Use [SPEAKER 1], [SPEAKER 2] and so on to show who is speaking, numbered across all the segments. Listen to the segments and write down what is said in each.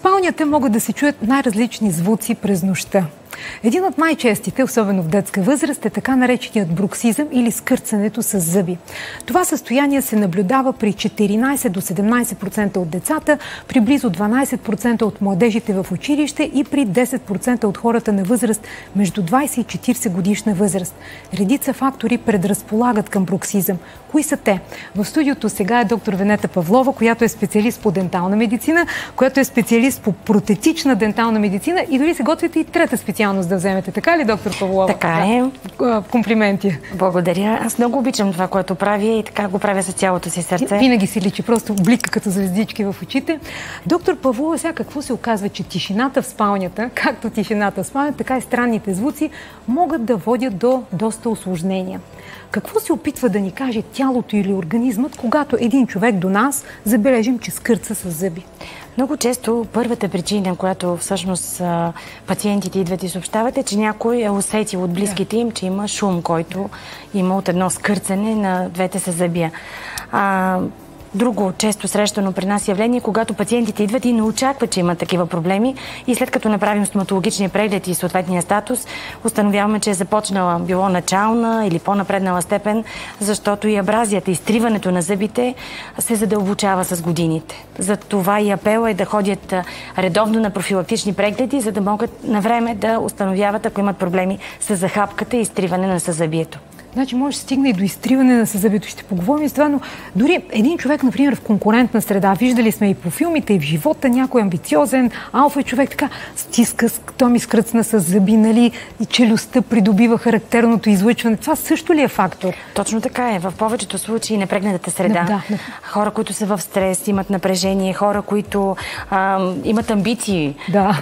[SPEAKER 1] спалнята могат да се чуят най-различни звуци през нощта. Един от най-честите, особено в детска възраст, е така нареченият бруксизъм или скърцането с зъби. Това състояние се наблюдава при 14 до 17% от децата, при близо 12% от младежите в училище и при 10% от хората на възраст между 20 и 40 годишна възраст. Редица фактори предразполагат към бруксизъм. Кои са те? В студиото сега е доктор Венета Павлова, която е специалист по дентална медицина, която е специалист по протетична дентална медицина и дори се готвите и трета специалност да вземете. Така ли, доктор Павлова?
[SPEAKER 2] Така е.
[SPEAKER 1] Комплименти.
[SPEAKER 2] Благодаря. Аз много обичам това, което правя и така го правя с цялото си сърце.
[SPEAKER 1] Винаги си личи, просто блика като звездички в очите. Доктор Павлова, сега какво се оказва, че тишината в спалнята, както тишината в спалнята, така и странните звуци могат да водят до доста усложнения. Какво се опитва да ни каже тялото или организмът, когато един човек до нас забележим, че скърца с зъби?
[SPEAKER 2] Много често първата причина, която всъщност пациентите идват и съобщават, е, че някой е усетил от близките им, че има шум, който има от едно скърцане на двете съзъбия. Друго често срещано при нас явление, когато пациентите идват и не очакват, че имат такива проблеми и след като направим стоматологичния преглед и съответния статус, установяваме, че е започнала било начална или по-напреднала степен, защото и абразията, изтриването на зъбите се задълбочава с годините. За това и апел е да ходят редовно на профилактични прегледи, за да могат на време да установяват, ако имат проблеми с захапката и изтриване на съзъбието.
[SPEAKER 1] Значи може да стигне и до изтриване на съзъбието. Ще поговорим с това, но дори един човек, например, в конкурентна среда, виждали сме и по филмите, и в живота, някой амбициозен, алфа човек така стиска, то ми скръцна с зъби, нали, и челюстта придобива характерното излъчване. Това също ли е фактор?
[SPEAKER 2] Точно така е. В повечето случаи непрегнатата среда. Хора, които са в стрес, имат напрежение, хора, които имат амбиции,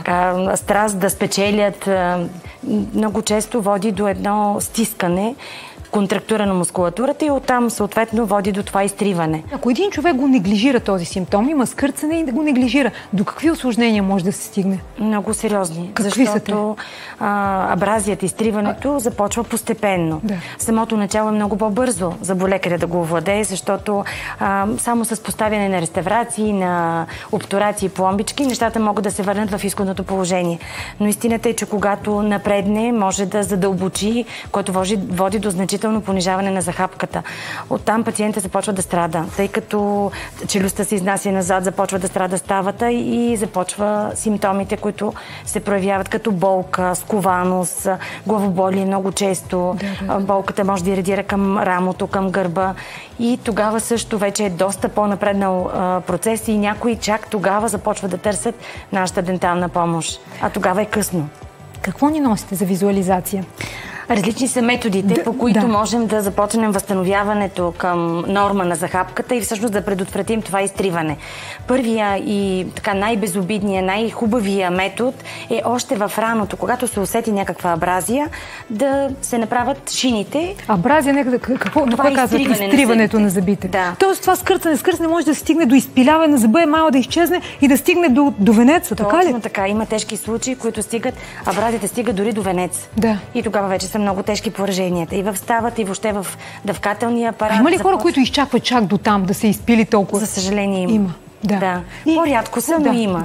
[SPEAKER 2] страст да спечелят, много често води до едно стискане, контрактура на мускулатурата и оттам съответно води до това изтриване.
[SPEAKER 1] Ако един човек го неглижира този симптом, има скърцане и да го неглижира, до какви усложнения може да се стигне?
[SPEAKER 2] Много сериозни.
[SPEAKER 1] Какви
[SPEAKER 2] защото абразията, изтриването започва постепенно. Самото начало е много по-бързо за болекаря да го овладее, защото само с поставяне на реставрации, на обтурации и пломбички, нещата могат да се върнат в изходното положение. Но истината е, че когато напредне, може да задълбочи, което води до значително понижаване на захапката. Оттам пациентът започва да страда, тъй като челюстта се изнася назад, започва да страда ставата и започва симптомите, които се проявяват като болка, скованост, главоболие много често. Болката може да ирадира към рамото, към гърба и тогава също вече е доста по-напреднал процес и някои чак тогава започват да търсят нашата дентална помощ. А тогава е късно.
[SPEAKER 1] Какво ни носите за визуализация?
[SPEAKER 2] Различни са методите, по които можем да започнем възстановяването към норма на захапката и всъщност да предотвратим това изтриване. Първия и така най-безобидния, най-хубавия метод е още в раното, когато се усети някаква абразия, да се направят шините.
[SPEAKER 1] Абразия, какво казват? Изтриването на зъбите. Тоест това скърцане може да стигне до изпиляване на зъба, мало да изчезне и да стигне до венеца, така ли?
[SPEAKER 2] Точно така. Има тежки случаи, които абразията стигат дори до венец. И тогава вече са много тежки пораженията. И в ставата, и въобще в дъвкателния апарат.
[SPEAKER 1] Има ли хора, които изчакват чак до там да се изпили толкова?
[SPEAKER 2] За съжаление има.
[SPEAKER 1] Да.
[SPEAKER 2] По-рядко са, но има.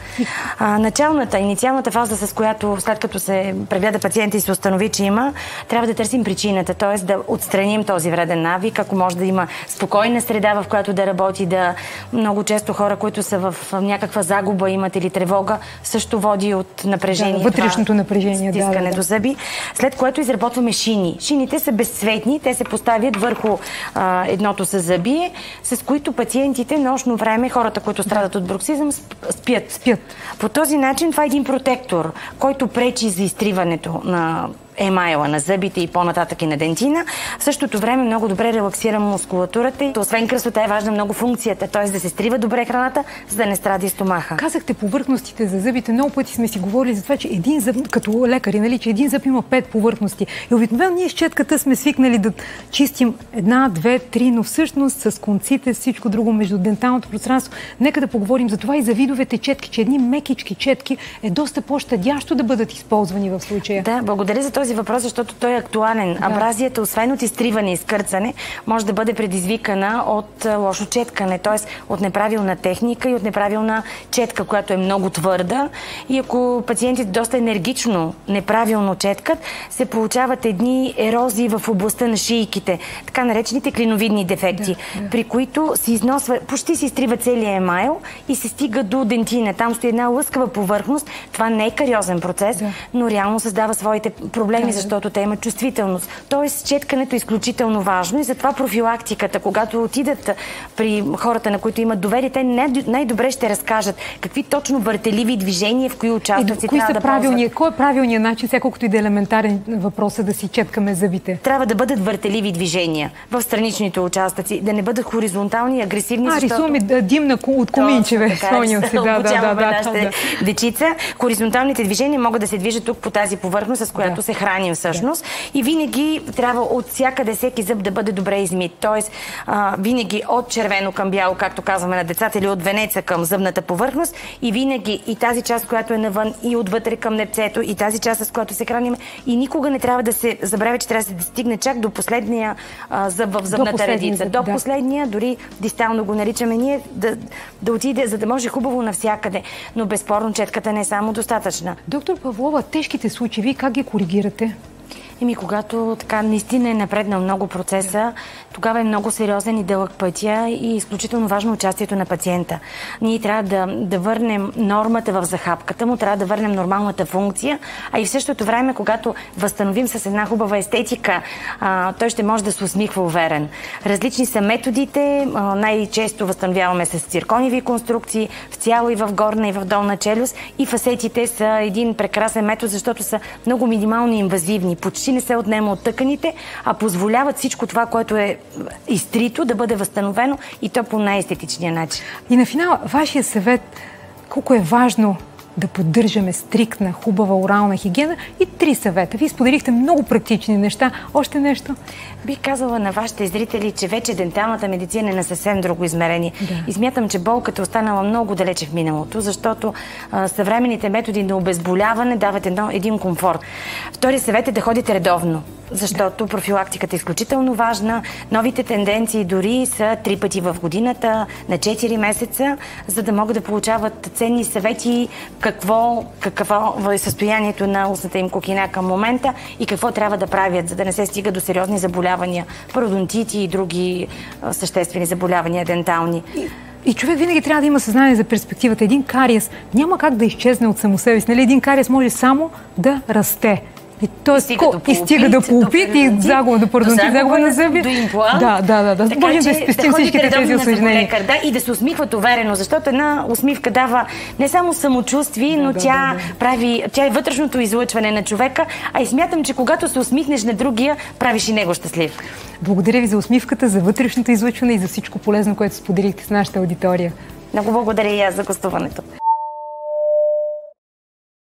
[SPEAKER 2] Инициалната фаза, с която след като се прегледа пациента и се установи, че има, трябва да търсим причината, т.е. да отстраним този вреден навик, ако може да има спокойна среда, в която да работи, много често хора, които са в някаква загуба имат или тревога, също води от напрежение.
[SPEAKER 1] Вътрешното напрежение.
[SPEAKER 2] Стискане до зъби. След което изработваме шини. Шините са безцветни, те се поставят върху едното съзъбие, с които пациентите нощно време, хората, които страдат от бруксизъм, спят. По този начин това е един протектор, който пречи за изтриването на емайла на зъбите и по-нататък и на дентина. В същото време много добре релаксира мускулатурата и освен красота е важна много функцията, т.е. да се стрива добре храната, за да не страда и стомаха.
[SPEAKER 1] Казахте повърхностите за зъбите. Много пъти сме си говорили за това, че един зъб, като лекари, нали, че един зъб има 5 повърхности. И обикновено ние с четката сме свикнали да чистим 1, 2, 3, но всъщност с конците, всичко друго между денталното пространство. Нека да поговорим за това и за видовете четки, че едни мекички четки е доста по-щадящо да бъдат използвани в случая.
[SPEAKER 2] Да, благодаря за този този въпрос, защото той е актуален. Да. Абразията, освен от изтриване и скърцане, може да бъде предизвикана от лошо четкане, т.е. от неправилна техника и от неправилна четка, която е много твърда. И ако пациентите доста енергично, неправилно четкат, се получават едни ерозии в областта на шийките, така наречените клиновидни дефекти, при които се износва, почти се изтрива целият емайл и се стига до дентина. Там стои една лъскава повърхност. Това не е кариозен процес, но реално създава своите проблеми, защото те имат чувствителност. Тоест, четкането е изключително важно и затова профилактиката, когато отидат при хората, на които имат доверие, те най-добре ще разкажат какви точно въртеливи движения, в кои участъци трябва да ползват.
[SPEAKER 1] Кой е правилният начин, колкото и да е елементарен въпрос, да си четкаме зъбите?
[SPEAKER 2] Трябва да бъдат въртеливи движения в страничните участъци, да не бъдат хоризонтални и агресивни,
[SPEAKER 1] рисуваме дим от коминчеве.
[SPEAKER 2] Дечица. Хоризонталните движения могат да се движат тук по тази повърхност, с която се храним всъщност. И винаги трябва от всякъде всеки зъб да бъде добре измит. Тоест, винаги от червено към бяло, както казваме на децата, или от венеца към зъбната повърхност, и винаги и тази част, която е навън, и отвътре към непцето, и тази част, с която се храним. И никога не трябва да се забравя, че трябва да се стигне чак до последния зъб в зъбната редица. До последния, дори дистално го наричаме ние, да отиде, за да може хубаво навсякъде. Но безспорно четката не е само достатъчна.
[SPEAKER 1] Доктор Павлова, тежките случаи, вие как ги коригирате?
[SPEAKER 2] Когато така наистина е напреднал много процеса, тогава е много сериозен и дълъг пътя и изключително важно участието на пациента. Ние трябва да върнем нормата в захапката му, трябва да върнем нормалната функция, а и в същото време, когато възстановим с една хубава естетика, той ще може да се усмихва уверен. Различни са методите, най-често възстановяваме с циркониеви конструкции, в цяло и в горна и в долна челюст, и фасетите са един прекрасен метод, защото са много минимално инвазивни, почти не се отнема от тъканите, а позволяват всичко това, което е изтрито, да бъде възстановено, и то по най-естетичния начин.
[SPEAKER 1] И на финал, вашия съвет, колко е важно да поддържаме стриктна, хубава орална хигиена, и 3 съвета. Вие споделихте много практични неща. Още нещо?
[SPEAKER 2] Бих казала на вашите зрители, че вече денталната медицина е на съвсем друго измерение. И смятам, че болката е останала много далече в миналото, защото съвременните методи на обезболяване дават един комфорт. Втори съвет е да ходите редовно, защото профилактиката е изключително важна. Новите тенденции дори са 3 пъти в годината, на 4 месеца, за да могат да получават ценни съвети какво е състоянието на устната им кухина към момента и какво трябва да правят, за да не се стига до сериозни заболявания, пародонтити и други съществени заболявания дентални.
[SPEAKER 1] И човек винаги трябва да има съзнание за перспективата. Един кариес няма как да изчезне от само себе си. Един кариес може само да расте. И стига до пулпит и загуба до пародонтит, загуба на зъби.
[SPEAKER 2] До имплант.
[SPEAKER 1] Да. Можем да спестим всичките тези осложнения.
[SPEAKER 2] И да се усмихват уверено, защото една усмивка дава не само самочувствие, но тя е вътрешното излъчване на човека, а и смятам, че когато се усмихнеш на другия, правиш и него щастлив.
[SPEAKER 1] Благодаря ви за усмивката, за вътрешното излъчване и за всичко полезно, което споделихте с нашата аудитория.
[SPEAKER 2] Много благодаря и аз за гостуването.